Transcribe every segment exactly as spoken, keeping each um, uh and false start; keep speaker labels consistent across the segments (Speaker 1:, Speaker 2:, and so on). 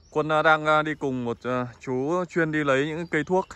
Speaker 1: Quân đang đi cùng một chú chuyên đi lấy những cây thuốc.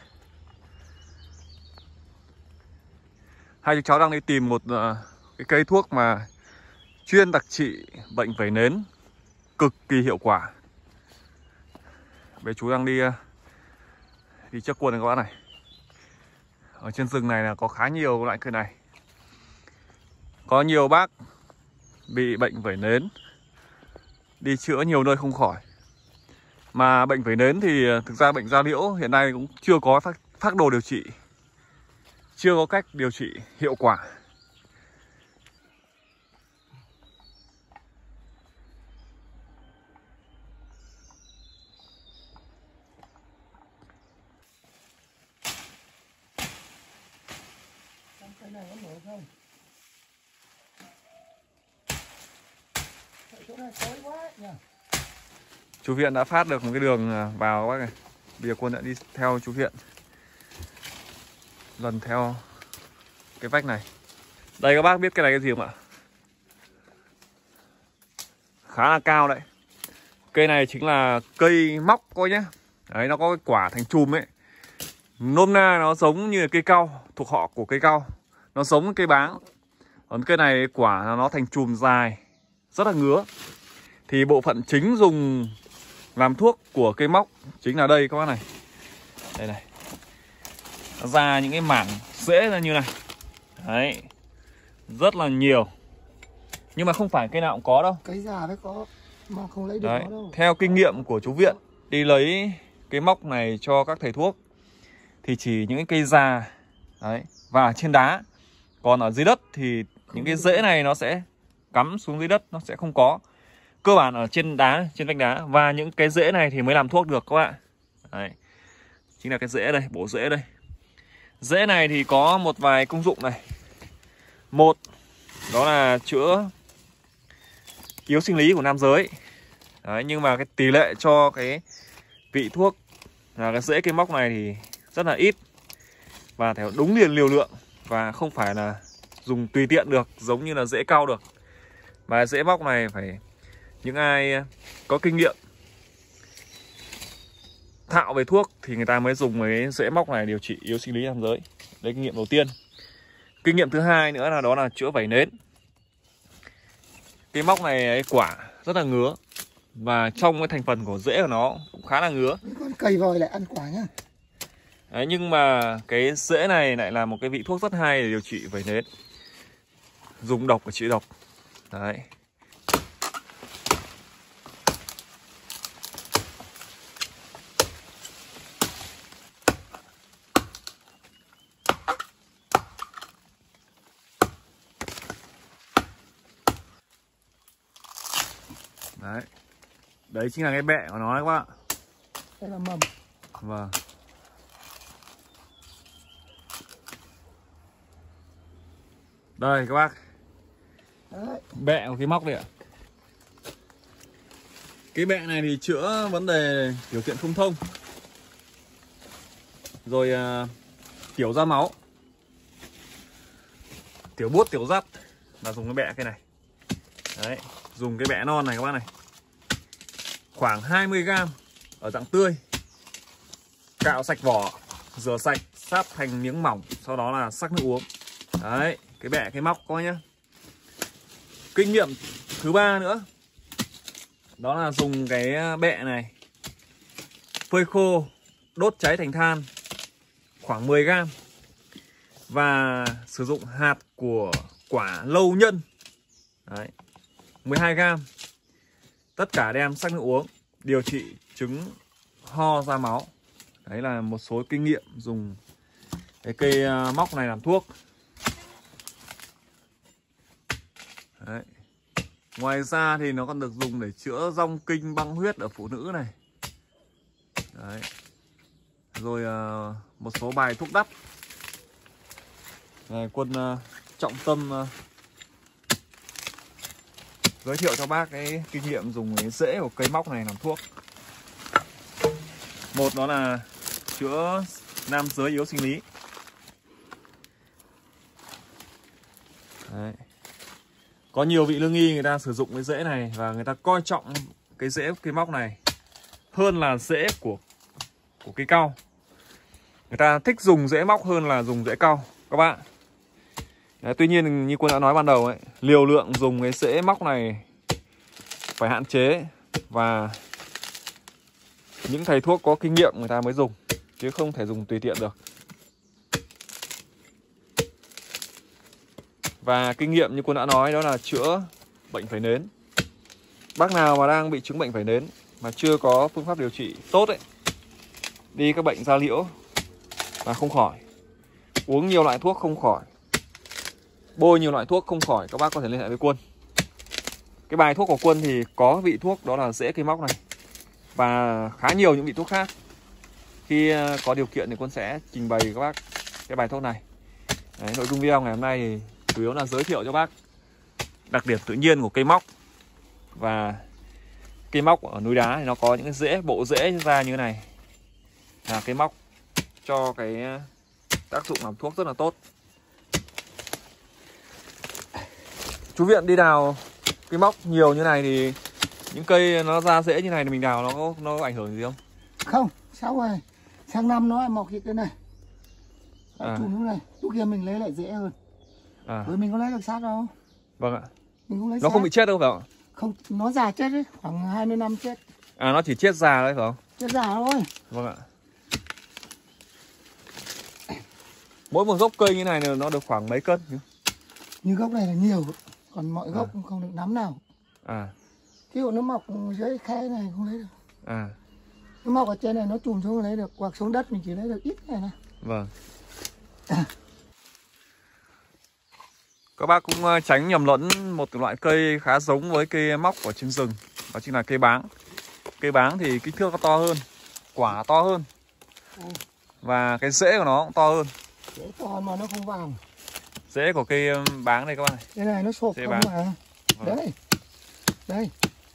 Speaker 1: Hai chú cháu đang đi tìm một cái cây thuốc mà chuyên đặc trị bệnh vẩy nến, cực kỳ hiệu quả. Bây chú đang đi đi trước quân này các bác này. Ở trên rừng này là có khá nhiều loại cây này. Có nhiều bác bị bệnh vẩy nến, đi chữa nhiều nơi không khỏi. Mà bệnh vẩy nến thì thực ra bệnh da liễu hiện nay cũng chưa có phác, phác đồ điều trị, chưa có cách điều trị hiệu quả.
Speaker 2: Cái này có nổi không? Chỗ này tối quá nhỉ.
Speaker 1: Chú Viện đã phát được một cái đường vào các bác này. Bây giờ quân đã đi theo chú Viện, lần theo cái vách này. Đây các bác biết cái này cái gì không ạ? Khá là cao đấy. Cây này chính là cây móc coi nhé. Đấy, nó có cái quả thành chùm ấy. Nôm na nó giống như cây cau, thuộc họ của cây cau. Nó giống với cây báng. Còn cây này quả là nó thành chùm dài, rất là ngứa. Thì bộ phận chính dùng làm thuốc của cây móc chính là đây các bác này. Đây này. Nó ra những cái mảng rễ ra như này. Đấy. Rất là nhiều. Nhưng mà không phải cây nào cũng có đâu.
Speaker 2: Cây già mới có, mà không lấy được
Speaker 1: đấy.
Speaker 2: nó đâu.
Speaker 1: Theo kinh nghiệm của chú Viện đi lấy cái móc này cho các thầy thuốc thì chỉ những cái cây già đấy, và trên đá. Còn ở dưới đất thì không những cái rễ này nó sẽ cắm xuống dưới đất, nó sẽ không có. Cơ bản ở trên đá, trên vách đá. Và những cái rễ này thì mới làm thuốc được các bạn. Đấy. Chính là cái rễ đây, bộ rễ đây. Rễ này thì có một vài công dụng này. Một, đó là chữa yếu sinh lý của nam giới. Đấy, nhưng mà cái tỷ lệ cho cái vị thuốc là cái rễ cây móc này thì rất là ít. Và theo đúng liền liều lượng. Và không phải là dùng tùy tiện được, giống như là rễ cau được. Và rễ móc này phải những ai có kinh nghiệm thạo về thuốc thì người ta mới dùng cái rễ móc này điều trị yếu sinh lý nam giới. Đấy kinh nghiệm đầu tiên. Kinh nghiệm thứ hai nữa là đó là chữa vẩy nến. Cái móc này cái quả rất là ngứa. Và trong cái thành phần của rễ của nó cũng khá là ngứa.
Speaker 2: Con cầy vòi lại ăn quả nhá.
Speaker 1: Đấy, nhưng mà cái rễ này lại là một cái vị thuốc rất hay để điều trị vẩy nến. Dùng độc và trị độc. Đấy. Đấy. Đấy chính là cái bẹ của nó đấy các bạn.
Speaker 2: Đây là mầm.
Speaker 1: Vâng. Đây các bác.
Speaker 2: Đấy.
Speaker 1: Bẹ của cái móc này ạ. Cái bẹ này thì chữa vấn đề tiểu tiện không thông. Rồi uh, tiểu ra máu. Tiểu buốt, tiểu rắt là dùng cái bẹ cái này. Đấy, dùng cái bẹ non này các bác này. Khoảng hai mươi gam ở dạng tươi. Cạo sạch vỏ, rửa sạch, sáp thành miếng mỏng, sau đó là sắc nước uống. Đấy, cái bẹ cái móc coi nhá. Kinh nghiệm thứ ba nữa, đó là dùng cái bẹ này phơi khô, đốt cháy thành than khoảng mười gam. Và sử dụng hạt của quả lâu nhân. Đấy, mười hai gam. Tất cả đem sắc nước uống, điều trị chứng ho ra máu. Đấy là một số kinh nghiệm dùng cái cây móc này làm thuốc. Đấy. Ngoài ra thì nó còn được dùng để chữa rong kinh băng huyết ở phụ nữ này. Đấy. Rồi uh, một số bài thuốc đắp. Này, Quân uh, trọng tâm uh, giới thiệu cho bác cái kinh nghiệm dùng cái rễ của cây móc này làm thuốc. Một đó là chữa nam giới yếu sinh lý. Đấy. Có nhiều vị lương y người ta sử dụng cái rễ này và người ta coi trọng cái rễ cây móc này hơn là rễ của của cây cau. Người ta thích dùng rễ móc hơn là dùng rễ cau các bạn. Đấy, tuy nhiên như Quân đã nói ban đầu ấy, liều lượng dùng cái rễ móc này phải hạn chế, và những thầy thuốc có kinh nghiệm người ta mới dùng, chứ không thể dùng tùy tiện được. Và kinh nghiệm như Quân đã nói đó là chữa bệnh vẩy nến. Bác nào mà đang bị chứng bệnh vẩy nến mà chưa có phương pháp điều trị tốt ấy, đi các bệnh da liễu mà không khỏi, uống nhiều loại thuốc không khỏi, bôi nhiều loại thuốc không khỏi, các bác có thể liên hệ với Quân. Cái bài thuốc của Quân thì có vị thuốc đó là rễ cây móc này, và khá nhiều những vị thuốc khác. Khi có điều kiện thì Quân sẽ trình bày các bác cái bài thuốc này. Đấy, nội dung video ngày hôm nay thì chủ yếu là giới thiệu cho bác đặc điểm tự nhiên của cây móc. Và cây móc ở núi đá thì nó có những cái rễ, bộ rễ ra như thế này, là cây móc cho cái tác dụng làm thuốc rất là tốt. Chú Viện đi đào cây móc nhiều như này thì những cây nó ra rễ như này thì mình đào nó có, nó có ảnh hưởng gì không?
Speaker 2: Không, sau rồi sang năm nó mọc cái cái này.
Speaker 1: À.
Speaker 2: Chùm lúc này, lúc kia mình lấy lại dễ hơn.
Speaker 1: À.
Speaker 2: Bởi mình có lấy được sát đâu.
Speaker 1: Vâng ạ.
Speaker 2: Mình không lấy
Speaker 1: Nó
Speaker 2: sát.
Speaker 1: không bị chết đâu phải không?
Speaker 2: Không, nó già chết đấy, khoảng hai mươi năm chết.
Speaker 1: À, nó chỉ chết già đấy phải không?
Speaker 2: Chết già thôi.
Speaker 1: Vâng ạ. Mỗi một gốc cây như này nó được khoảng mấy cân?
Speaker 2: Như gốc này là nhiều, còn mọi gốc à. Không được nắm nào.
Speaker 1: À.
Speaker 2: Ví dụ nó mọc dưới khe này không lấy được.
Speaker 1: À.
Speaker 2: Nó mọc ở trên này nó chùm xuống lấy được, hoặc xuống đất mình chỉ lấy được ít này này.
Speaker 1: Vâng. À. Các bác cũng tránh nhầm lẫn một loại cây khá giống với cây móc ở trên rừng, đó chính là cây báng. Cây báng thì kích thước nó to hơn, quả to hơn, ừ. Và cái rễ của nó cũng to hơn.
Speaker 2: Rễ to mà nó không vàng.
Speaker 1: Rễ của cây báng này các bạn này.
Speaker 2: Cái này nó sộp không mà. Vâng. Đấy. Đây.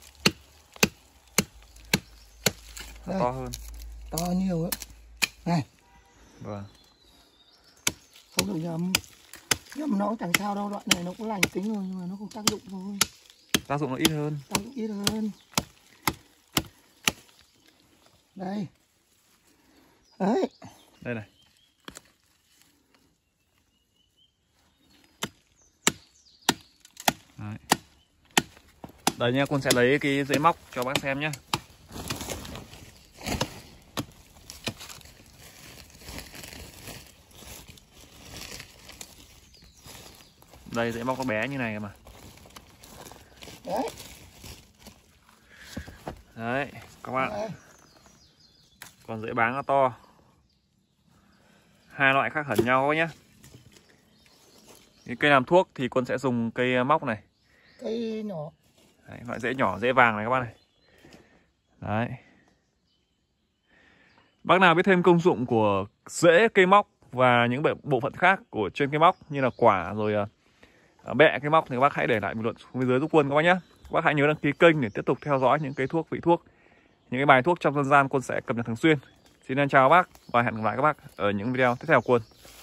Speaker 2: Đây.
Speaker 1: To hơn.
Speaker 2: To nhiều ấy. Này.
Speaker 1: Vâng.
Speaker 2: Không được nhầm. Nhưng mà nó cũng chẳng sao đâu, loại này nó cũng lành tính rồi, nhưng mà nó không tác dụng thôi.
Speaker 1: Tác dụng nó ít hơn.
Speaker 2: Tác dụng ít hơn. Đây. Đấy.
Speaker 1: Đây này. Đấy. Đây nha, Quân sẽ lấy cái rễ móc cho bác xem nhé. Đây, rễ móc nó bé như này mà.
Speaker 2: Đấy.
Speaker 1: Đấy, các bạn.
Speaker 2: Đấy.
Speaker 1: Còn rễ báng nó to. Hai loại khác hẳn nhau nhé. Cái cây làm thuốc thì Quân sẽ dùng cây móc này.
Speaker 2: Cây nhỏ.
Speaker 1: Đấy, loại rễ nhỏ, rễ vàng này các bạn này. Đấy. Bác nào biết thêm công dụng của rễ cây móc và những bộ phận khác của trên cây móc như là quả rồi bẹ cây móc thì các bác hãy để lại bình luận xuống phía dưới giúp Quân các bác nhé. Các bác hãy nhớ đăng ký kênh để tiếp tục theo dõi những cái thuốc, vị thuốc, những cái bài thuốc trong dân gian Quân sẽ cập nhật thường xuyên. Xin chào bác và hẹn gặp lại các bác ở những video tiếp theo của Quân.